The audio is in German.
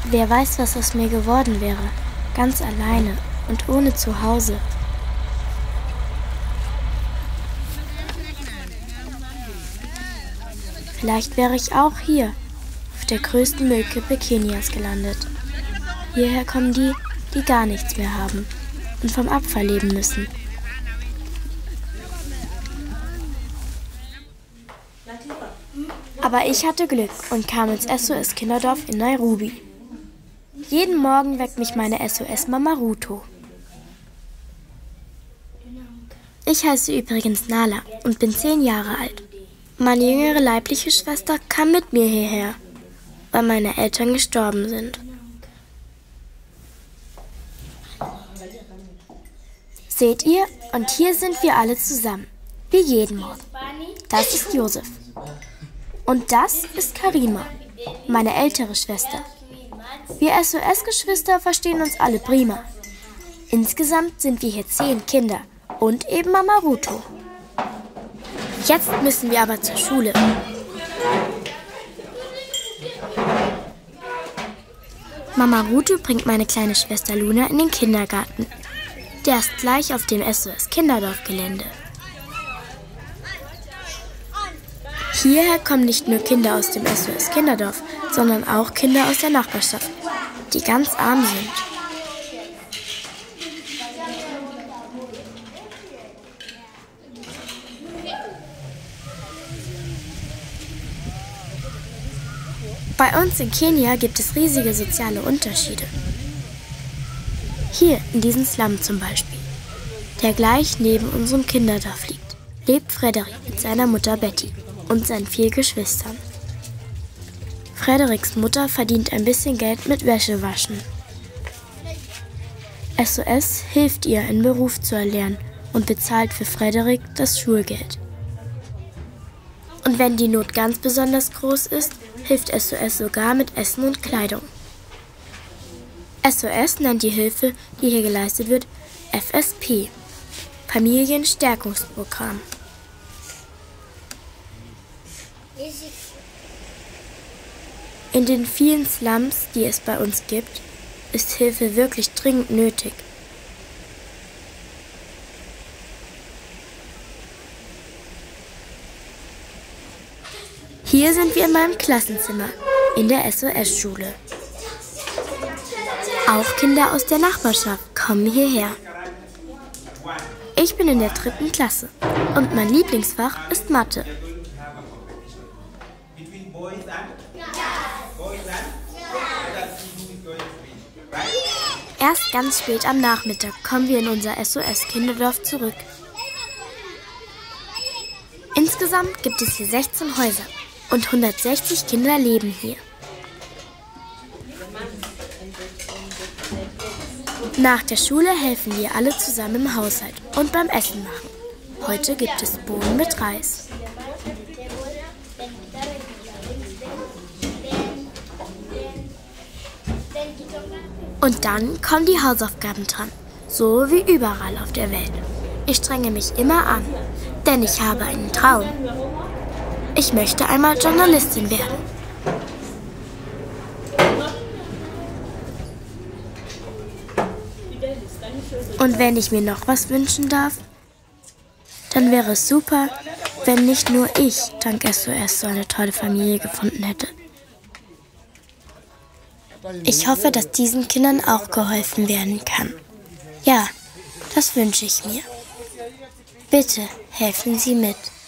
Wer weiß, was aus mir geworden wäre, ganz alleine und ohne Zuhause. Vielleicht wäre ich auch hier, auf der größten Müllkippe Kenias gelandet. Hierher kommen die, die gar nichts mehr haben und vom Abfall leben müssen. Aber ich hatte Glück und kam ins SOS-Kinderdorf in Nairobi. Jeden Morgen weckt mich meine SOS-Mama Ruto. Ich heiße übrigens Nala und bin 10 Jahre alt. Meine jüngere leibliche Schwester kam mit mir hierher, weil meine Eltern gestorben sind. Seht ihr? Und hier sind wir alle zusammen, wie jeden Morgen. Das ist Josef. Und das ist Karima, meine ältere Schwester. Wir SOS-Geschwister verstehen uns alle prima. Insgesamt sind wir hier 10 Kinder und eben Mama Ruto. Jetzt müssen wir aber zur Schule. Mama Ruto bringt meine kleine Schwester Luna in den Kindergarten. Der ist gleich auf dem SOS-Kinderdorf-Gelände. Hierher kommen nicht nur Kinder aus dem SOS-Kinderdorf, sondern auch Kinder aus der Nachbarschaft, die ganz arm sind. Bei uns in Kenia gibt es riesige soziale Unterschiede. Hier in diesem Slum zum Beispiel, der gleich neben unserem Kinderdorf liegt, lebt Frederik mit seiner Mutter Betty und seinen 4 Geschwistern. Frederiks Mutter verdient ein bisschen Geld mit Wäschewaschen. SOS hilft ihr, einen Beruf zu erlernen und bezahlt für Frederik das Schulgeld. Und wenn die Not ganz besonders groß ist, hilft SOS sogar mit Essen und Kleidung. SOS nennt die Hilfe, die hier geleistet wird, FSP, Familienstärkungsprogramm. In den vielen Slums, die es bei uns gibt, ist Hilfe wirklich dringend nötig. Hier sind wir in meinem Klassenzimmer, in der SOS-Schule. Auch Kinder aus der Nachbarschaft kommen hierher. Ich bin in der 3. Klasse und mein Lieblingsfach ist Mathe. Erst ganz spät am Nachmittag kommen wir in unser SOS-Kinderdorf zurück. Insgesamt gibt es hier 16 Häuser und 160 Kinder leben hier. Nach der Schule helfen wir alle zusammen im Haushalt und beim Essen machen. Heute gibt es Bohnen mit Reis. Und dann kommen die Hausaufgaben dran, so wie überall auf der Welt. Ich strenge mich immer an, denn ich habe einen Traum. Ich möchte einmal Journalistin werden. Und wenn ich mir noch was wünschen darf, dann wäre es super, wenn nicht nur ich dank SOS so eine tolle Familie gefunden hätte. Ich hoffe, dass diesen Kindern auch geholfen werden kann. Ja, das wünsche ich mir. Bitte helfen Sie mit.